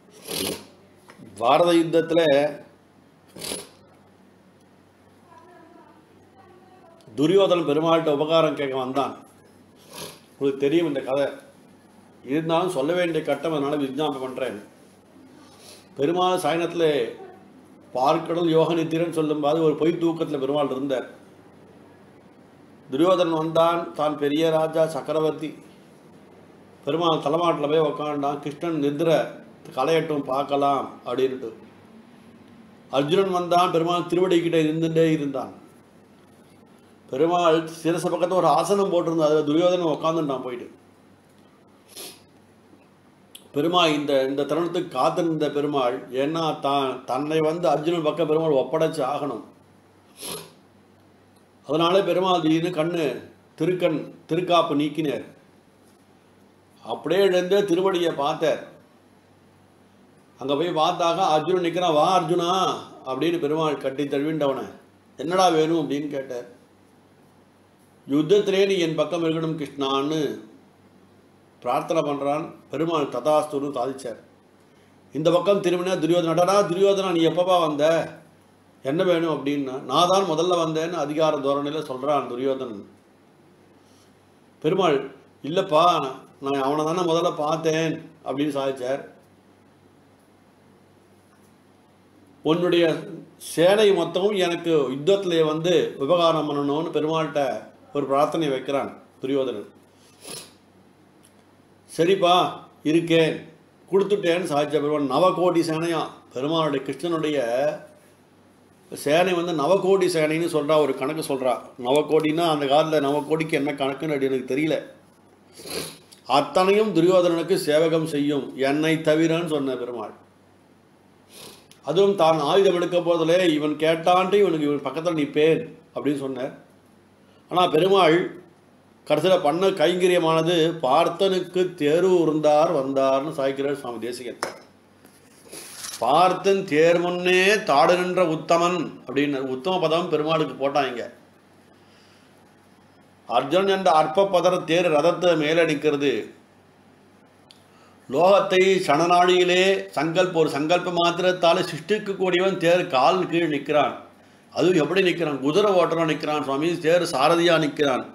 [SPEAKER 1] பாரத யுத்தத்தில் துரியோதனன் பெருமாள்கிட்ட உபகாரம் கேட்க வந்தான். உங்களுக்கு தெரியும் இந்த கதை, இருந்தாலும் சொல்ல வேண்டிய கட்டம், அதனால விஜாபம் பண்றேன். பெருமாள் சாயனத்தில் பார்க்கடல் யோக நித்திரன் சொல்லும்போது ஒரு பொய் தூக்கத்தில் பெருமாள் இருந்தார். துரியோதனன் வந்தான், தான் பெரிய ராஜா சக்கரவர்த்தி. பெருமாள் தலைமாட்டில் போய் உக்காண்டான். கிருஷ்ணன் நிதிரை கலையட்டும் பார்க்கலாம் அப்படின்ட்டு. அர்ஜுனன் வந்தான், பெருமாள் திருவடிக்கிட்ட இருந்துட்டே இருந்தான். பெருமாள் சிரச பக்கத்தில் ஒரு ஆசனம் போட்டிருந்தான், அதில் துரியோதனன் உட்காந்துட்டான் போயிட்டு. பெருமாள் இந்த தருணத்துக்கு காத்திருந்த பெருமாள், ஏன்னா தன்னை அர்ஜுனன் பக்கம் பெருமாள் ஒப்படைச்சு ஆகணும். அதனால பெருமாள் திடீர்னு திருக்காப்பு நீக்கினார். அப்படியே எழுந்து திருவடியை பார்த்தார். அங்கே போய் பார்த்தாக்க அர்ஜுனன் நிற்கிறான். வா அர்ஜுனா அப்படின்னு பெருமாள் கட்டி தழுவிண்டவனை என்னடா வேணும் அப்படின்னு கேட்டார். யுத்தத்திலே நீ என் பக்கம் இருக்கணும் கிருஷ்ணான்னு பிரார்த்தனை பண்ணுறான். பெருமாள் ததாஸ்துன்னு சாதிச்சார். இந்த பக்கம் திரும்பினா துரியோதனா நீ எப்பப்பா வந்த, என்ன வேணும் அப்படின்னா, நான் தான் முதல்ல வந்தேன்னு அதிகார தோரணையில் சொல்கிறான் துரியோதனன். பெருமாள் இல்லைப்பா நான் அவனை தானே முதல்ல பார்த்தேன் அப்படின்னு சாதிச்சார். உன்னுடைய சேனை மொத்தமும் எனக்கு யுத்தத்தில் விவகாரம் பண்ணணும்னு பெருமாள்கிட்ட ஒரு பிரார்த்தனை வைக்கிறான் துரியோதனன். சரிப்பா இருக்கேன் கொடுத்துட்டேன்னு சாதிச்ச பெருமாள். நவகோடி சேனையா பெருமாளுடைய கிருஷ்ணனுடைய சேனை நவகோடி சேனைன்னு சொல்கிறா, ஒரு கணக்கு சொல்கிறா. நவகோடினா அந்த காலத்தில் நவகோடிக்கு என்ன கணக்குன்னு அப்படி எனக்கு தெரியல. அத்தனையும் துரியோதனனுக்கு சேவகம் செய்யும் என்னை தவிரன்னு சொன்ன பெருமாள். அதுவும் தான் ஆயுதம் எடுக்க போதிலே இவன் கேட்டான்ட்டு இவன் பக்கத்தில் நிற்பேன் அப்படின்னு சொன்னார். ஆனால் பெருமாள் கடைசியில் பண்ண கைங்கரியமானது பார்த்தனுக்கு தேரூர்ந்தார் வந்தார்னு சாய்க்கிறார் சுவாமி தேசிகன். பார்த்தன் தேர் முன்னே தாடு நின்ற உத்தமன் அப்படின்னு உத்தம பதம் பெருமாளுக்கு போட்டாங்க. அர்ஜுன் என்ற அற்ப பதர தேர் ரதத்தை மேலடிக்கிறது. லோகத்தை சனநாடியிலே ஒரு சங்கல்ப மாத்திரத்தால் சிருஷ்டிக்க கூடியவன் தேர் கால் கீழ் நிற்கிறான். அதுவும் எப்படி நிற்கிறான்? குதிரை ஓட்டுறான் நிற்கிறான் சுவாமி. தேர் சாரதியா நிற்கிறான்.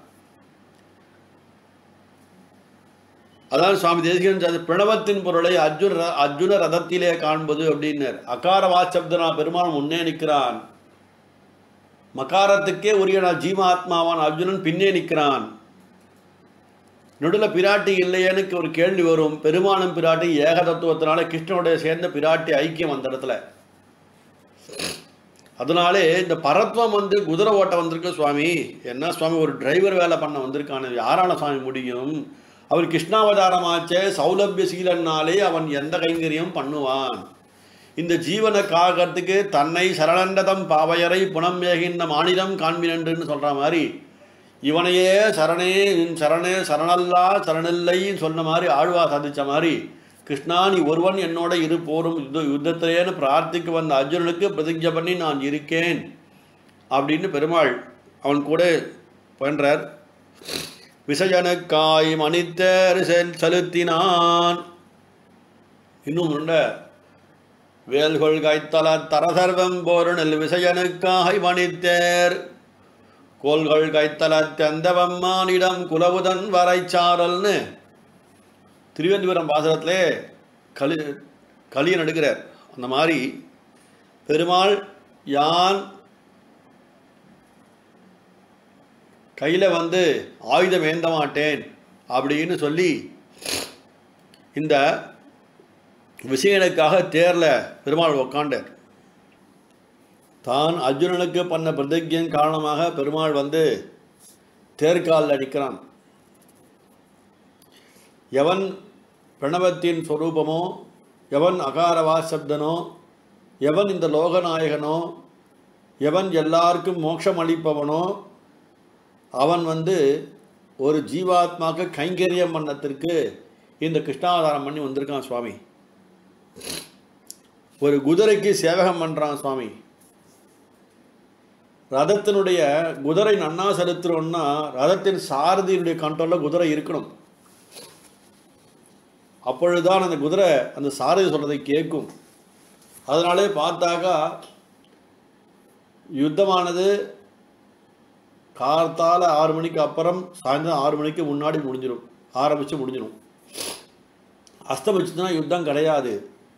[SPEAKER 1] அதான் சுவாமி தேசிகன் பிரணவத்தின் பொருளை அர்ஜுன ரதத்திலே காண்பது அப்படின்னர். அகார வாசப்தனா பெருமாள் முன்னே நிற்கிறான். மகாரத்துக்கே உரிய ஜீவாத்மாவான் அர்ஜுனன் பின்னே நிற்கிறான். நடுவில் பிராட்டி இல்லையேன்னு ஒரு கேள்வி வரும். பெருமானும் பிராட்டி ஏக தத்துவத்தினால கிருஷ்ணனுடைய சேர்ந்த பிராட்டி ஐக்கியம் அந்த இடத்துல. அதனாலே இந்த பரத்வம் குதிரை ஓட்ட வந்திருக்கு சுவாமி. என்ன சுவாமி, ஒரு டிரைவர் வேலை பண்ண வந்திருக்கான, யாரால சுவாமி முடியும்? அவர் கிருஷ்ணாவதாரமாச்சே, சௌலபிய சீலன்னாலே அவன் எந்த கைங்கரியம் பண்ணுவான்? இந்த ஜீவனை காக்கிறதுக்கு தன்னை சரணண்டதம் பாவையரை புனம் மேகின்ற மாநிலம் காண்பினன்றுன்னு சொல்ற மாதிரி இவனையே சரணே சரணே சரணல்லா சரணில்லைன்னு சொன்ன மாதிரி ஆழ்வா சாதிச்ச மாதிரி, கிருஷ்ணா நீ ஒருவன் என்னோட இரு போரும் யுத்தத்திலேன்னு பிரார்த்திக்க வந்த அர்ஜுனனுக்கு பிரதிஜை பண்ணி நான் இருக்கேன் அப்படின்னு பெருமாள் அவன் கூட பண்றார். விசயனுக்காய் மணித்தேர் செலுத்தினான். இன்னும் உண்ட வேல்கொள் கைத்தல தரசர்வம் போருணில் விசயனுக்காய் மணித்தேர் கோள்கள் கைத்தல தெந்தவம்மானிடம் குலவுதன் வரைச்சாரல்னு திருவனந்தபுரம் பாசனத்திலே கலியன் எடுக்கிறார். அந்த மாதிரி பெருமாள் யான் கையில் ஆயுதம் ஏந்த மாட்டேன் அப்படின்னு சொல்லி இந்த விஷயனுக்காக தேரில் பெருமாள் உக்காண்டார். தான் அர்ஜுனனுக்கு பண்ண பிரதிஜையின் காரணமாக பெருமாள் தேர்காலில் அடிக்கிறான். எவன் பிரணவத்தின் ஸ்வரூபமோ, எவன் அகாரவா சப்தனோ, எவன் இந்த லோகநாயகனோ, எவன் எல்லாருக்கும் மோட்சம் அளிப்பவனோ, அவன் ஒரு ஜீவாத்மாக்கு கைங்கரியம் பண்ணத்திற்கு இந்த கிருஷ்ணாவதாரம் பண்ணி வந்திருக்கான் சுவாமி. ஒரு குதிரைக்கு சேவகம் பண்ணுறான் சுவாமி. ரதத்தினுடைய குதிரை நன்னா செலுத்துறோம்னா ரதத்தின் சாரதியினுடைய கண்ட்ரோலில் குதிரை இருக்கணும். அப்பொழுதுதான் அந்த குதிரை அந்த சாரதி சொல்றதை கேட்கும். அதனாலே பார்த்தாக்கா யுத்தமானது கார்த்தால 6 மணிக்கு அப்புறம் சாயந்தரம் 6 மணிக்கு முன்னாடி முடிஞ்சிடும். அஸ்தமிச்சுன்னா யுத்தம் கிடையாது.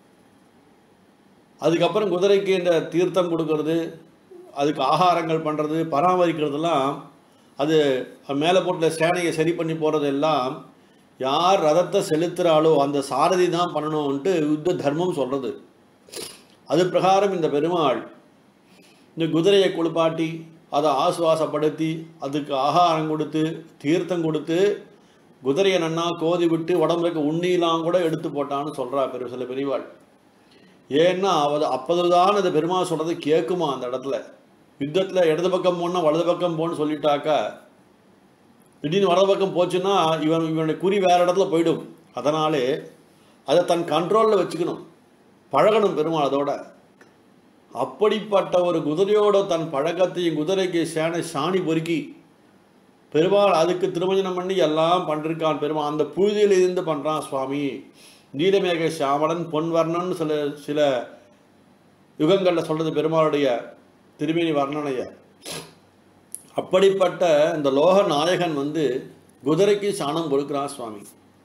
[SPEAKER 1] அதுக்கப்புறம் குதிரைக்கு இந்த தீர்த்தம் கொடுக்கறது, அதுக்கு ஆகாரங்கள் பண்ணுறது, பராமரிக்கிறதுலாம், அது மேலே போட்ட சேனையை சரி பண்ணி போகிறது எல்லாம் யார் ரதத்தை செலுத்துகிறாளோ அந்த சாரதி தான் பண்ணணும்ன்ட்டு யுத்த தர்மம் சொல்கிறது. அது பிரகாரம் இந்த பெருமாள் இந்த குதிரையை குளிப்பாட்டி அதை ஆசுவாசப்படுத்தி அதுக்கு ஆகாரம் கொடுத்து தீர்த்தம் கொடுத்து குதிரையை நன்னா கோதி விட்டு உடம்புக்கு உண்ணிலாம் கூட எடுத்து போட்டான்னு சொல்கிறா சில பெரியவாள். ஏன்னா அப்போதுதான் அந்த பெருமாள் சொல்கிறது கேட்குமா. அந்த இடத்துல யுத்தத்தில் இடது பக்கம் போனால் வலது பக்கம் போன்னு சொல்லிட்டாக்கா திடீர்னு வலது பக்கம் போச்சுன்னா இவனுடைய குறி வேறு இடத்துல போயிடும். அதனாலே அதை தன் கண்ட்ரோலில் வச்சுக்கணும், பழகணும் பெருமாள் அதோட. அப்படிப்பட்ட ஒரு குதிரையோட தன் பழக்கத்தையும் குதிரைக்கு சாணி பொறுக்கி பெருமாள் அதுக்கு திருமஞ்சனம் பண்ணி எல்லாம் பண்ணிருக்கான் பெருமாள். அந்த பூஜையில் இருந்து பண்ணுறான் சுவாமி. நீலமேக சாமலன் பொன்வர்ணன் சில யுகங்களில் சொல்கிறது பெருமாளுடைய திருமேனி வர்ணனைய. அப்படிப்பட்ட இந்த லோக நாயகன் குதிரைக்கு சாணம் கொடுக்குறான் சுவாமி.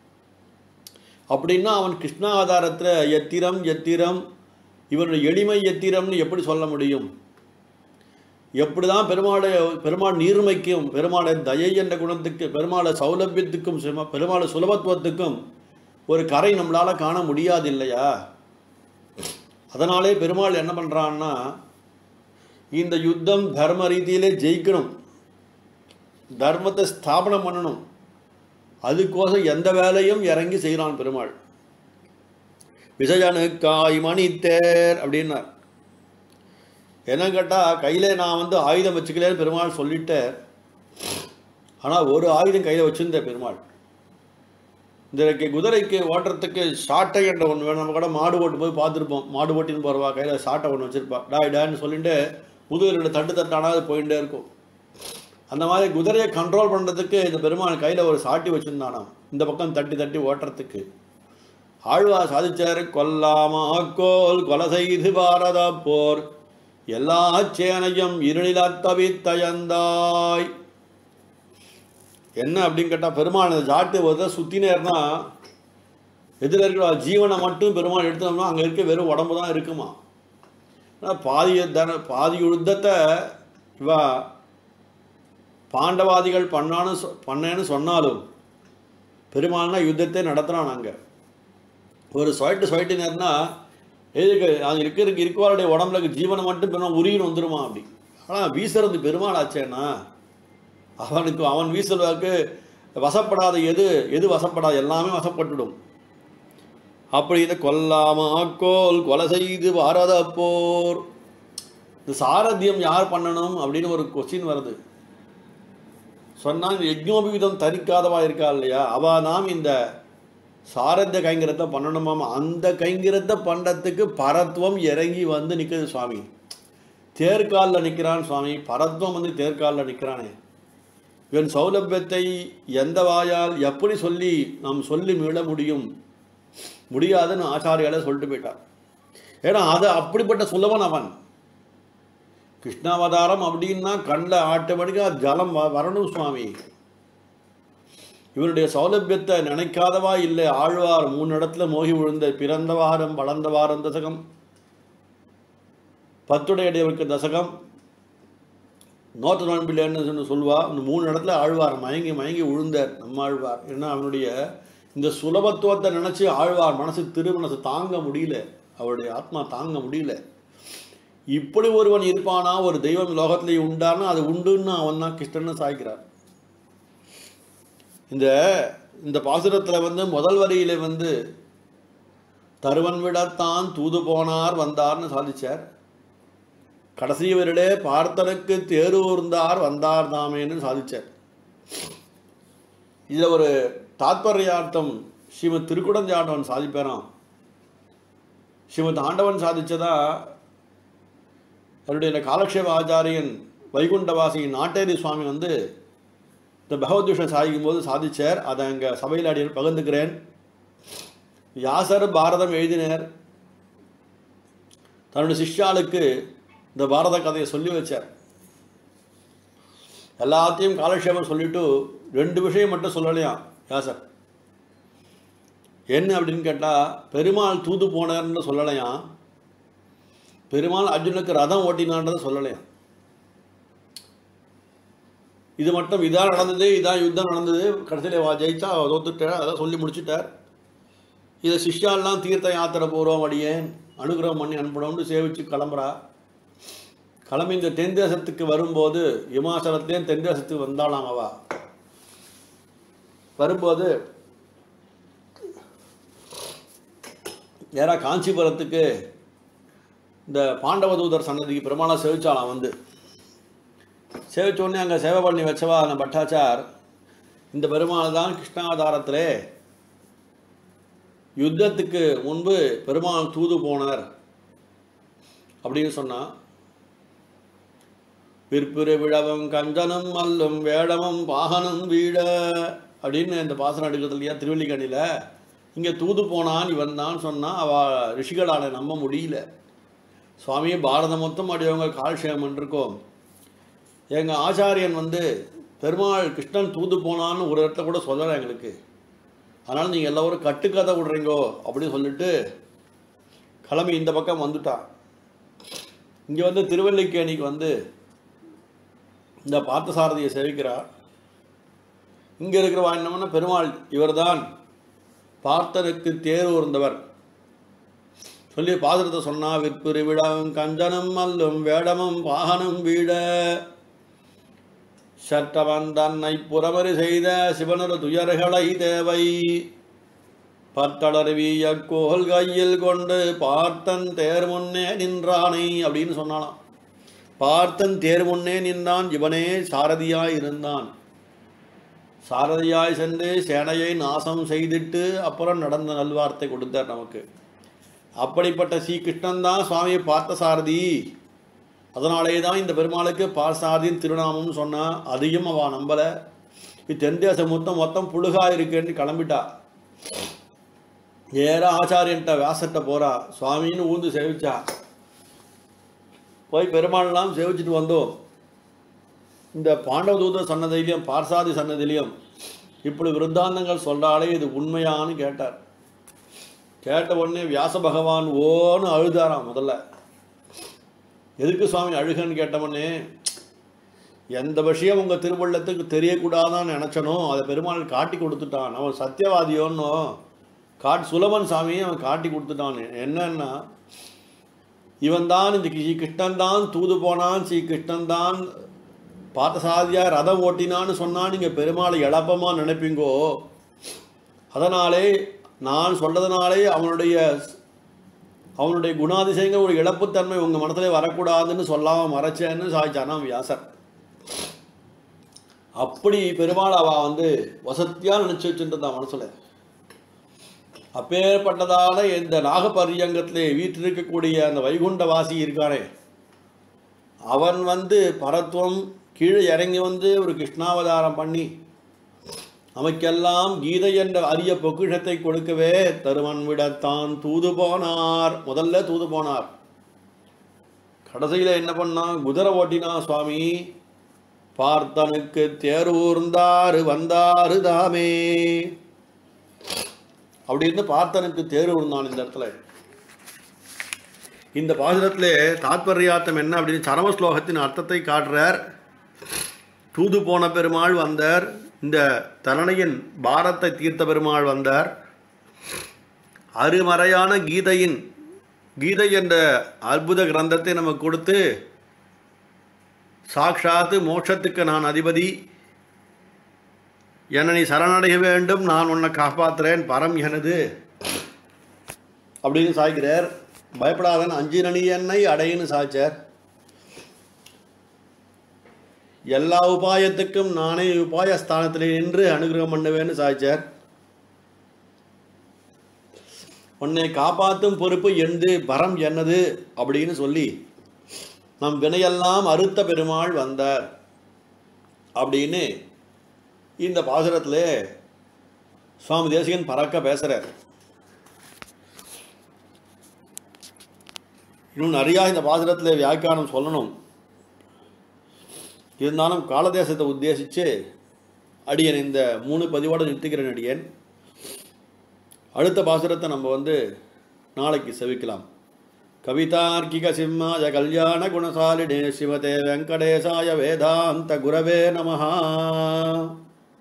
[SPEAKER 1] அப்படின்னா அவன் கிருஷ்ணாவதாரத்தில் எத்திரம் இவனுடைய எளிமை எத்திரம்னு எப்படி சொல்ல முடியும்? எப்படி தான் பெருமாள் நீர்மைக்கும், பெருமாளை தயை என்ற குணத்துக்கு, பெருமாளை சௌலபியத்துக்கும், பெருமாளை சுலபத்துவத்துக்கும் ஒரு கரை நம்மளால் காண முடியாது இல்லையா? அதனாலே பெருமாள் என்ன பண்ணுறான்னா இந்த யுத்தம் தர்ம ரீதியிலே ஜெயிக்கணும், தர்மத்தை ஸ்தாபனம் பண்ணணும். அதுக்கோசம் எந்த வேலையும் இறங்கி செய்கிறான் பெருமாள். விசயனுக்காய் மணித்தேர் அப்படின்னார். என்ன கேட்டால் கையில் நான் ஆயுதம் வச்சுக்கலேன்னு பெருமாள் சொல்லிட்டேன். ஆனால் ஒரு ஆயுதம் கையில் வச்சுருந்தேன் பெருமாள். இந்த குதிரைக்கு ஓட்டுறதுக்கு சாட்டை என்ற ஒன்று வேணும். நம்ம கூட மாடு ஓட்டு போய் பார்த்துருப்போம். மாடு ஓட்டின்னு போகிறவா கையில் சாட்டை ஒன்று வச்சுருப்பா. டான்னு சொல்லிட்டு முதுகில் தட்டு தட்டானா அது போயிட்டே இருக்கும். அந்த மாதிரி குதிரையை கண்ட்ரோல் பண்ணுறதுக்கு இந்த பெருமாள் கையில் ஒரு சாட்டி வச்சுருந்தானா, இந்த பக்கம் தட்டி தட்டி ஓட்டுறதுக்கு. ஆழ்வார் சாதிச்சார், கொல்லாமாக்கோல் கொலை செய்து பாரத போர் எல்லா சேனையும் இருளில தவித்தயந்தாய். என்ன அப்படின்னு கேட்டால், பெருமாள் சாட்டு ஒரு சுற்றினேர்னா எதில் இருக்கிற ஜீவனை மட்டும் பெருமாள் எடுத்தோம்னா அங்கே இருக்க வெறும் உடம்பு தான் இருக்குமா. பாதி யுத்தத்தை இவா பாண்டவாதிகள் பண்ணேன்னு சொன்னாலும் பெருமாள்னா யுத்தத்தை நடத்துகிறான். நாங்கள் ஒரு சொயிட்டினர்னா எதுக்கு அது இருக்கவாளுடைய உடம்புல ஜீவனை மட்டும் பெருமாள் உருகின்னு வந்துடுமா அப்படி. ஆனால் வீசுறது பெருமாள் ஆச்சேன்னா அவன் வீசுறதுக்கு வசப்படாத எது வசப்படாது எல்லாமே வசப்பட்டுடும். அப்படி இதை கொல்லாமாக்கோல் கொலை செய்து பாரத போர். இந்த சாரத்தியம் யார் பண்ணணும் அப்படின்னு ஒரு கொஸ்டின் வருது. சொன்னால் யஜ்ஞோபவீதம் தரிக்காதவா இருக்கா இல்லையா, அவள் நாம் இந்த சாரத்திய கைங்கரத்தை பண்ணணுமாம். அந்த கைங்கரத்தை பண்ணுறதுக்கு பரத்துவம் இறங்கி வந்து நிற்குது சுவாமி. தேர்காலில் நிற்கிறான் சுவாமி. பரத்துவம் வந்து தேர்காலில் நிற்கிறானே. இவன் சௌலபியத்தை எந்த வாயால் எப்படி சொல்லி நாம் சொல்லி மீள முடியாதுன்னு ஆச்சாரியால சொல்லிட்டு போயிட்டார். ஏன்னா அது அப்படிப்பட்ட சுலபன் அவன். கிருஷ்ணாவதாரம் அப்படின்னா கண்ணில் ஆட்டோமேட்டிக்காக ஜலம் வரணும் சுவாமி. இவருடைய சௌலபியத்தை நினைக்காதவா இல்லை. ஆழ்வார் 3 இடத்துல மோகி விழுந்த பிறந்த வாரம் வளர்ந்த வாரம் தசகம், 10 தசகம், நோத்த நோன்பில்லைன்னு சொல்லுவா. இந்த 3 இடத்துல ஆழ்வார் மயங்கி விழுந்தார் நம்ம ஆழ்வார். ஏன்னா அவனுடைய இந்த சுலபத்துவத்தை நினச்சி ஆழ்வார் திருமனசு தாங்க முடியல, அவருடைய ஆத்மா தாங்க முடியல. இப்படி ஒருவன் இருப்பானா, ஒரு தெய்வம் லோகத்திலேயே உண்டானா அது உண்டுன்னு அவன் தான் கிருஷ்ணன் சாய்க்கிறார். இந்த பாசுரத்தில் முதல் வரியில தருவன் விடத்தான் தூது போனார் வந்தார்னு சாதிச்சார். கடைசி வரியிலே பார்த்தனுக்கு தேரூர்ந்தார் வந்தார் தாமேன்னு சாதிச்சார். இதில் ஒரு தாத்பர்யார்த்தம் ஸ்ரீமத் திருக்குடஞ்சாண்டவன் சாதிப்பேரான். ஸ்ரீமத் ஆண்டவன் சாதிச்சதா அவருடைய காலக்ஷேப ஆச்சாரியன் வைகுண்டவாசி நாட்டேரி சுவாமி இந்த பகவத்கீதை சாதிக்கும் போது சாதிச்சார். அதை அங்கே சபையில் அடியில் பகிர்ந்துக்கிறேன். வியாசர் பாரதம் எழுதினார். தன்னுடைய சிஷ்யாளுக்கு இந்த பாரத கதையை சொல்லி வச்சார். எல்லாத்தையும் காலக்ஷேபம் சொல்லிட்டு 2 விஷயம் மட்டும் சொல்லலையாம் வியாசர். என்ன அப்படின்னு கேட்டால், பெருமாள் தூது போனார்னு சொல்லலையாம், பெருமாள் அர்ஜுனுக்கு ரதம் ஓட்டினான்றதை சொல்லலையாம். இது மட்டும் இதான் நடந்தது, இதான் யுத்தம் நடந்தது, கடைசியில் ஜெயிச்சா தோத்துட்டார், அதான் சொல்லி முடிச்சுட்டார். இதை சிஷ்யாலாம் தீர்த்த யாத்திரை போகிறோம், அடியேன் அனுகிரகம் பண்ணி அனுப்பணும்னு சேவிச்சு கிளம்புறா. கிளம்பி இந்த தென் தேசத்துக்கு வரும்போது, இமாச்சலத்திலேயும் தென் தேசத்துக்கு வந்தாலாம். அவா வரும்போது நேராக காஞ்சிபுரத்துக்கு இந்த பாண்டவதூதர் சன்னதிக்கு பெருமாளை சேவிச்சாலாம். சேவிச்சோடனே அங்கே சேவை பண்ணி வச்சவா அந்த பட்டாச்சார், இந்த பெருமாள் தான் கிருஷ்ணாவதாரத்திலே யுத்தத்துக்கு முன்பு பெருமாள் தூது போனார் அப்படின்னு சொன்னான். விற்புரு விழவம் கஞ்சனம் மல்லும் வேடமும் வாகனம் வீட அப்படின்னு இந்த பாசனம் எடுக்கிறது இல்லையா திருவல்லிக்கண்ணியில். இங்கே தூது போனான் இவன் தான் சொன்னான். அவள் ரிஷிகளால் நம்ப முடியல. சுவாமியை பாரதம் மொத்தம் அடியவங்க கால்ஷேமன் இருக்கோம். எங்கள் ஆச்சாரியன் பெருமாள் கிருஷ்ணன் தூது போனான்னு ஒரு இடத்துல கூட சொல்லலை எங்களுக்கு. அதனால் நீங்கள் எல்லோரும் கட்டுக்கதை விடுறீங்கோ அப்படின்னு சொல்லிட்டு கிளம்பி இந்த பக்கம் வந்துட்டான். இங்கே திருவல்லிக்கேணிக்கு இந்த பார்த்தசாரதியை சேவிக்கிறார். இங்கே இருக்கிறவா என்னன்னா, பெருமாள் இவர்தான் பார்த்தனுக்கு தேரூர்ந்தவர் சொல்லி பாசுரத்தை சொன்னா. விற்புரி விழாவும் கஞ்சனம் மல்லும் வேடமும் வாகனம் வீட சட்டவன் தன்னை புறமறி செய்த சிவனரு துயர்களை தேவை பத்தளர்விய கோல் கையில் கொண்டு பார்த்தன் தேர் முன்னே நின்றானை அப்படின்னு சொன்னாலாம். பார்த்தன் தேர் முன்னே நின்றான், இவனே சாரதியாய் இருந்தான். சாரதியாய் சென்று சேனையை நாசம் செய்துட்டு அப்புறம் நடந்த நல்வார்த்தை கொடுத்தார் நமக்கு. அப்படிப்பட்ட ஸ்ரீகிருஷ்ணன் தான் சுவாமியை பார்த்த சாரதி. அதனாலே தான் இந்த பெருமாளுக்கு பார்சாரதியின் திருநாமம்னு சொன்னால் அதையும் அவள் நம்பலை. இது தென்தேசம் மொத்தம் புழுகா இருக்குன்னு கிளம்பிட்டா. நேராக ஆச்சாரியன்ட்ட வியாசர்கிட்ட போகிறா. சுவாமின்னு ஊந்து சேவிச்சா. போய் பெருமாள்லாம் சேவிச்சுட்டு வந்தோம். இந்த பாண்டவதூத சன்னதியிலையும் பார்சாதி சன்னதியிலையும் இப்படி விருத்தாந்தங்கள் சொல்கிறாலே இது உண்மையான்னு கேட்டார். கேட்ட உடனே வியாச பகவான் ஓன்னு அழுதாராம். முதல்ல எதுக்கு சுவாமி அழுகன்னு கேட்டவொடனே, எந்த விஷயம் உங்கள் திருவள்ளத்துக்கு தெரியக்கூடாதான்னு நினச்சனோ அதை பெருமாள் காட்டி கொடுத்துட்டான். அவன் சத்தியவாதியோன்னோ சுலபன் சாமியை அவன் காட்டி கொடுத்துட்டான். என்னன்னா, இவன் தான் இந்த ஸ்ரீகிருஷ்ணன் தான் தூது போனான், ஸ்ரீகிருஷ்ணன் தான் பார்த்தசாதியாக ரதம் ஓட்டினான்னு சொன்னான். நீங்கள் பெருமாளை எளப்பமாக நினைப்பீங்கோ. அதனாலே நான் சொல்றதுனாலே அவனுடைய குணாதிசயங்கள் ஒரு இழப்புத்தன்மை உங்கள் மனத்திலே வரக்கூடாதுன்னு சொல்லாமல் மறைச்சேன்னு சாய்ச்சானா வியாசர். அப்படி பெருமாள் அவள் வசத்தியாக நினச்சி வச்சுருந்தான் மனசில். அப்பேற்பட்டதான இந்த நாகபரியங்கத்திலே வீற்றிருக்கக்கூடிய அந்த வைகுண்டவாசி இருக்கானே, அவன் பரத்துவம் கீழே இறங்கி ஒரு கிருஷ்ணாவதாரம் பண்ணி நமக்கெல்லாம் கீதை என்ற அரிய பொக்கிஷத்தை கொடுக்கவே தருவன் விடத்தான் தூது போனார். முதல்ல தூது போனார். கடைசியில் என்ன பண்ணான்? குதிரை ஓட்டினா சுவாமி. பார்த்தனுக்கு தேரூர்ந்தாரு வந்தாரு தாமே அப்படின்னு பார்த்தனுக்கு தேர் ஊர்ந்தான். இந்த இடத்துல இந்த பாசுரத்திலே தாத்பர்யார்த்தம் என்ன அப்படின்னு சரம ஸ்லோகத்தின் அர்த்தத்தை காட்டுறார். தூது போன பெருமாள் வந்தார். இந்த தரணையின் பாரத்தை தீர்த்த பெருமாள் வந்தார். அருமறையான கீதை என்ற அற்புத கிரந்தத்தை நமக்கு கொடுத்து, சாக்ஷாத்து மோட்சத்துக்கு நான் அதிபதி, என்னை நீ சரணடைய வேண்டும், நான் உன்னை காப்பாற்றுறேன், பரம் எனது அப்படின்னு சாய்க்கிறார். பயப்படாதன் அஞ்சு நனி என்னை அடையின்னு சாய்ச்சார். எல்லா உபாயத்துக்கும் நானே உபாயஸ்தானத்தில் நின்று அனுகிரகம் பண்ணுவேன்னு சாய்ச்சார். உன்னை காப்பாற்றும் பொறுப்பு எந்து, பரம் என்னது அப்படின்னு சொல்லி நம் வினையெல்லாம் அறுத்த பெருமாள் வந்தார் அப்படின்னு இந்த பாசுரத்தில் சுவாமி தேசிகன் பறக்க பேசுகிறார். இன்னும் நிறையா இந்த பாசுரத்தில் வியாக்கியானம் சொல்லணும். இருந்தாலும் காலதேசத்தை உத்தேசித்து அடியன் இந்த 3 பதிவோடு நிறுத்திக்கிறேன் அடியன். அடுத்த பாசுரத்தை நம்ம நாளைக்கு செவிக்கலாம். கவிதார்க்கிக சிம்மாய கல்யாண குணசாலினே ஸ்ரீமதே வெங்கடேசாய வேதாந்த குரவே நமஹ.